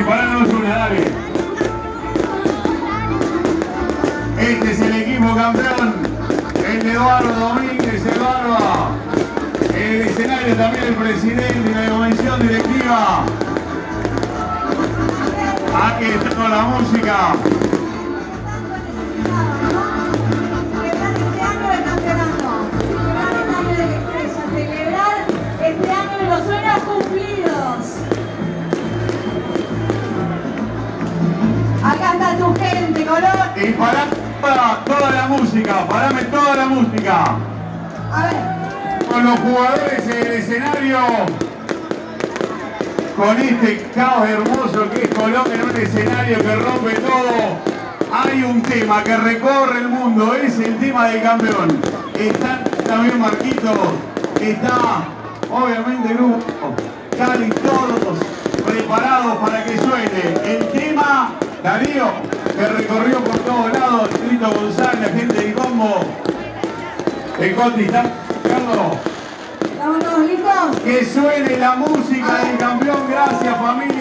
preparanos una, dale. Este es el equipo campeón, el de Eduardo Domínguez, el Barba. En el escenario también el presidente y la convención directiva. Aquí está con la música. Acá está tu gente, Colón. Y pará toda la música, parame toda la música. A ver. Con los jugadores en el escenario, con este caos hermoso que es Colón en un escenario que rompe todo. Hay un tema que recorre el mundo, es el tema del campeón. Están también Marquitos, está obviamente el grupo Cali, todos preparados para que suene el tema Darío, que recorrió por todos lados, Trito González, la gente del combo. El Conti está buscando. ¿Estamos todos listos? Que suene la música del campeón, gracias familia.